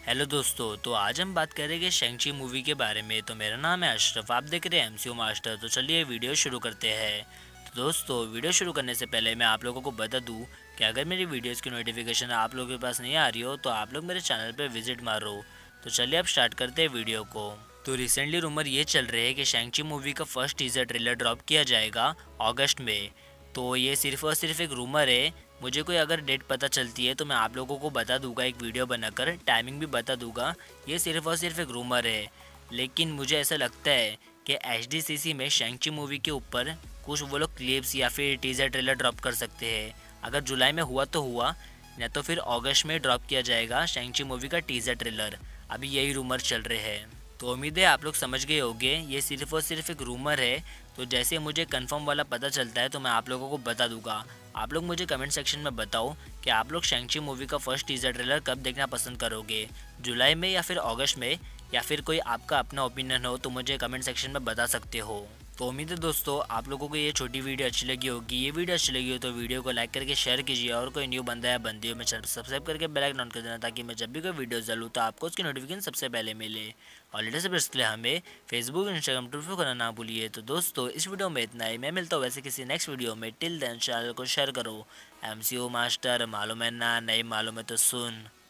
Hello दोस्तों, तो आज हम बात करेंगे शैंग-ची मूवी के बारे में। तो मेरा नाम है अशरफ, आप देख रहे हैं एमसीयू मास्टर। तो चलिए वीडियो शुरू करते हैं। तो दोस्तों, वीडियो शुरू करने से पहले मैं आप लोगों को बता दूं कि अगर मेरी वीडियोस की नोटिफिकेशन आप लोगों के पास नहीं आ रही हो तो आप लोग मेरे चैनल पर विजिट मारो। तो चलिए अब स्टार्ट करते हैं वीडियो को। तो रिसेंटली रूमर ये चल रहे हैं कि शैंग-ची मूवी का फर्स्ट टीजर ट्रेलर ड्रॉप किया जाएगा अगस्त में। तो ये सिर्फ और सिर्फ एक रूमर है। मुझे कोई अगर डेट पता चलती है तो मैं आप लोगों को बता दूंगा, एक वीडियो बनाकर टाइमिंग भी बता दूंगा। ये सिर्फ और सिर्फ एक रूमर है, लेकिन मुझे ऐसा लगता है कि एचडीसीसी में शैंग-ची मूवी के ऊपर कुछ वो लोग क्लिप्स या फिर टीजर ट्रेलर ड्रॉप कर सकते हैं। अगर जुलाई में हुआ तो हुआ, या तो फिर अगस्त में ड्रॉप किया जाएगा शैंग-ची मूवी का टीजर ट्रेलर। अभी यही रूमर चल रहे हैं। तो उम्मीद है आप लोग समझ गए होंगे, ये सिर्फ और सिर्फ एक रूमर है। तो जैसे मुझे कंफर्म वाला पता चलता है तो मैं आप लोगों को बता दूंगा। आप लोग मुझे कमेंट सेक्शन में बताओ कि आप लोग शैंग-ची मूवी का फर्स्ट टीजर ट्रेलर कब देखना पसंद करोगे, जुलाई में या फिर अगस्त में, या फिर कोई आपका अपना ओपिनियन हो तो मुझे कमेंट सेक्शन में बता सकते हो। तो उम्मीद है दोस्तों आप लोगों को ये छोटी वीडियो अच्छी लगी होगी। ये वीडियो अच्छी लगी हो तो वीडियो को लाइक करके शेयर कीजिए, और कोई न्यू बंदा या बंदी हो मैं चैनल सब्सक्राइब करके बेल आइकन ऑन कर देना, ताकि मैं जब भी कोई वीडियो डालूँ तो आपको उसकी नोटिफिकेशन सबसे पहले मिले। और लेटेस्ट अपडेट्स के लिए हमें फेसबुक इंस्टाग्राम ट्विटर करना ना भूलिए। तो दोस्तों इस वीडियो में इतना ही, मैं मिलता हूँ वैसे किसी नेक्स्ट वीडियो में। टिल देन चैनल को शेयर करो। एमसीयू मास्टर, मालूम है ना नहीं मालूम है तो सुन।